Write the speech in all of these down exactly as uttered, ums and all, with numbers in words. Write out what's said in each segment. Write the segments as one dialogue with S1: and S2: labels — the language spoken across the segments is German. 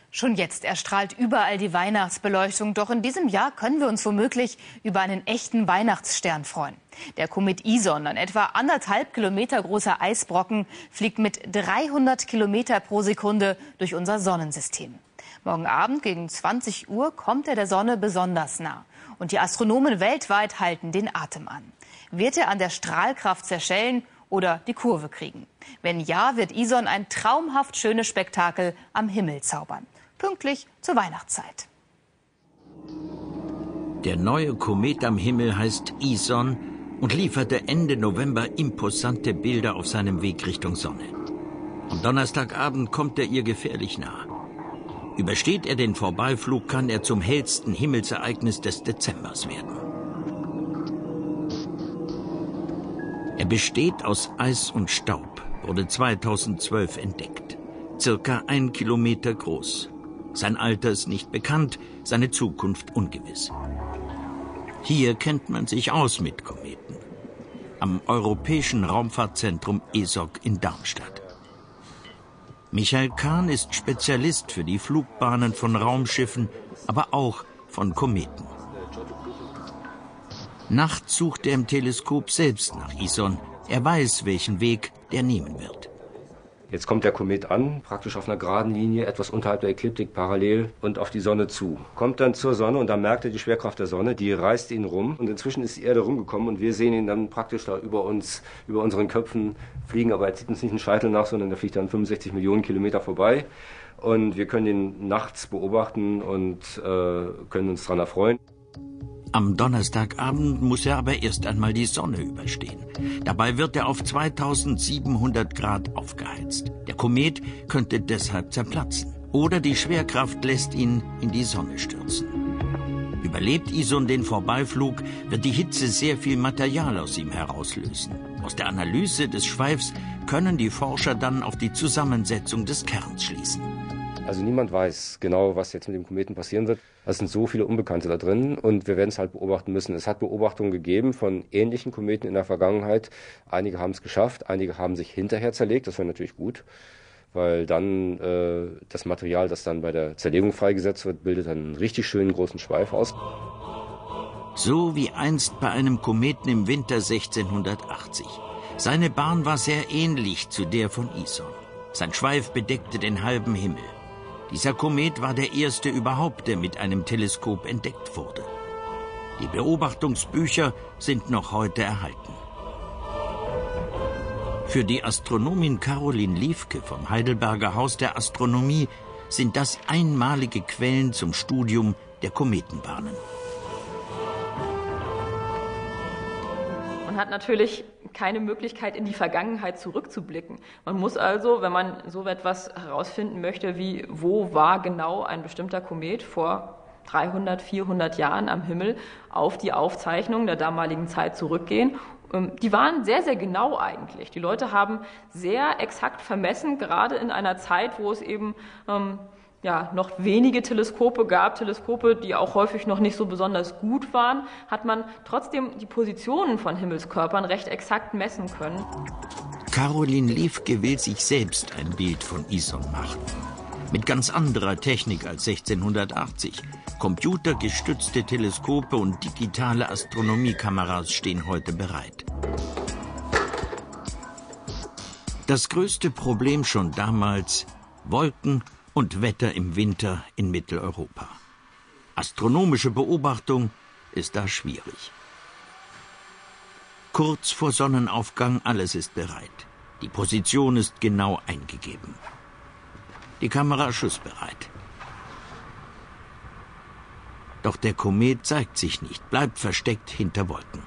S1: Schon jetzt erstrahlt überall die Weihnachtsbeleuchtung. Doch in diesem Jahr können wir uns womöglich über einen echten Weihnachtsstern freuen. Der Komet Ison, ein etwa anderthalb Kilometer großer Eisbrocken, fliegt mit dreihundert Kilometer pro Sekunde durch unser Sonnensystem. Morgen Abend gegen zwanzig Uhr kommt er der Sonne besonders nah. Und die Astronomen weltweit halten den Atem an. Wird er an der Strahlkraft zerschellen oder die Kurve kriegen? Wenn ja, wird Ison ein traumhaft schönes Spektakel am Himmel zaubern. Pünktlich zur Weihnachtszeit.
S2: Der neue Komet am Himmel heißt Ison und lieferte Ende November imposante Bilder auf seinem Weg Richtung Sonne. Am Donnerstagabend kommt er ihr gefährlich nah. Übersteht er den Vorbeiflug, kann er zum hellsten Himmelsereignis des Dezembers werden. Er besteht aus Eis und Staub, wurde zweitausendzwölf entdeckt. Circa ein Kilometer groß. Sein Alter ist nicht bekannt, seine Zukunft ungewiss. Hier kennt man sich aus mit Kometen. Am Europäischen Raumfahrtzentrum E S O C in Darmstadt. Michael Kahn ist Spezialist für die Flugbahnen von Raumschiffen, aber auch von Kometen. Nachts sucht er im Teleskop selbst nach Ison. Er weiß, welchen Weg der nehmen wird.
S3: Jetzt kommt der Komet an, praktisch auf einer geraden Linie, etwas unterhalb der Ekliptik parallel und auf die Sonne zu. Kommt dann zur Sonne und dann merkt er die Schwerkraft der Sonne, die reißt ihn rum. Und inzwischen ist die Erde rumgekommen und wir sehen ihn dann praktisch da über uns, über unseren Köpfen fliegen. Aber er zieht uns nicht einen Scheitel nach, sondern er fliegt dann fünfundsechzig Millionen Kilometer vorbei. Und wir können ihn nachts beobachten und äh, können uns daran erfreuen.
S2: Am Donnerstagabend muss er aber erst einmal die Sonne überstehen. Dabei wird er auf zweitausendsiebenhundert Grad aufgeheizt. Der Komet könnte deshalb zerplatzen. Oder die Schwerkraft lässt ihn in die Sonne stürzen. Überlebt Ison den Vorbeiflug, wird die Hitze sehr viel Material aus ihm herauslösen. Aus der Analyse des Schweifs können die Forscher dann auf die Zusammensetzung des Kerns schließen.
S3: Also niemand weiß genau, was jetzt mit dem Kometen passieren wird. Es sind so viele Unbekannte da drin und wir werden es halt beobachten müssen. Es hat Beobachtungen gegeben von ähnlichen Kometen in der Vergangenheit. Einige haben es geschafft, einige haben sich hinterher zerlegt. Das wäre natürlich gut, weil dann äh, das Material, das dann bei der Zerlegung freigesetzt wird, bildet dann einen richtig schönen großen Schweif aus.
S2: So wie einst bei einem Kometen im Winter sechzehnhundertachtzig. Seine Bahn war sehr ähnlich zu der von Ison. Sein Schweif bedeckte den halben Himmel. Dieser Komet war der erste überhaupt, der mit einem Teleskop entdeckt wurde. Die Beobachtungsbücher sind noch heute erhalten. Für die Astronomin Caroline Liefke vom Heidelberger Haus der Astronomie sind das einmalige Quellen zum Studium der Kometenbahnen.
S4: Man hat natürlich keine Möglichkeit, in die Vergangenheit zurückzublicken. Man muss also, wenn man so etwas herausfinden möchte, wie wo war genau ein bestimmter Komet vor dreihundert, vierhundert Jahren am Himmel, auf die Aufzeichnungen der damaligen Zeit zurückgehen. Die waren sehr, sehr genau eigentlich. Die Leute haben sehr exakt vermessen, gerade in einer Zeit, wo es eben ähm, ja, noch wenige Teleskope gab, Teleskope, die auch häufig noch nicht so besonders gut waren, hat man trotzdem die Positionen von Himmelskörpern recht exakt messen können.
S2: Caroline Liefke will sich selbst ein Bild von Ison machen. Mit ganz anderer Technik als sechzehnhundertachtzig. Computergestützte Teleskope und digitale Astronomiekameras stehen heute bereit. Das größte Problem schon damals: Wolken und Wetter im Winter in Mitteleuropa. Astronomische Beobachtung ist da schwierig. Kurz vor Sonnenaufgang, alles ist bereit. Die Position ist genau eingegeben. Die Kamera schussbereit. Doch der Komet zeigt sich nicht, bleibt versteckt hinter Wolken.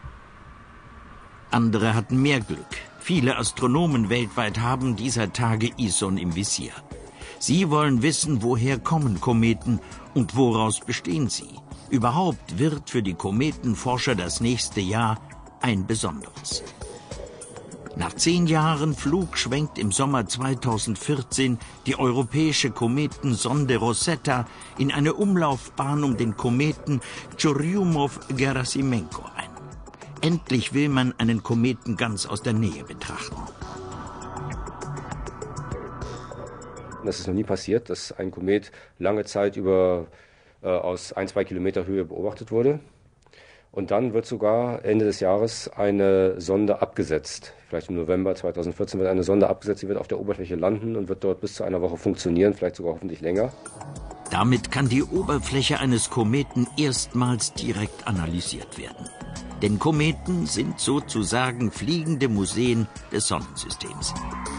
S2: Andere hatten mehr Glück. Viele Astronomen weltweit haben dieser Tage Ison im Visier. Sie wollen wissen, woher kommen Kometen und woraus bestehen sie. Überhaupt wird für die Kometenforscher das nächste Jahr ein besonderes. Nach zehn Jahren Flug schwenkt im Sommer zweitausendvierzehn die europäische Kometensonde Rosetta in eine Umlaufbahn um den Kometen Churyumov-Gerasimenko ein. Endlich will man einen Kometen ganz aus der Nähe betrachten.
S3: Das ist noch nie passiert, dass ein Komet lange Zeit über, äh, aus ein, zwei Kilometer Höhe beobachtet wurde. Und dann wird sogar Ende des Jahres eine Sonde abgesetzt. Vielleicht im November zweitausendvierzehn wird eine Sonde abgesetzt, die wird auf der Oberfläche landen und wird dort bis zu einer Woche funktionieren, vielleicht sogar hoffentlich länger.
S2: Damit kann die Oberfläche eines Kometen erstmals direkt analysiert werden. Denn Kometen sind sozusagen fliegende Museen des Sonnensystems.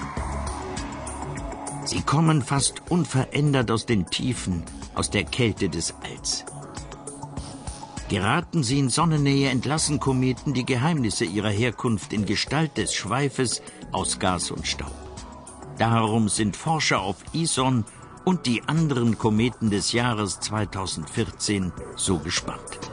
S2: Sie kommen fast unverändert aus den Tiefen, aus der Kälte des Alls. Geraten sie in Sonnennähe, entlassen Kometen die Geheimnisse ihrer Herkunft in Gestalt des Schweifes aus Gas und Staub. Darum sind Forscher auf Ison und die anderen Kometen des Jahres zweitausendvierzehn so gespannt.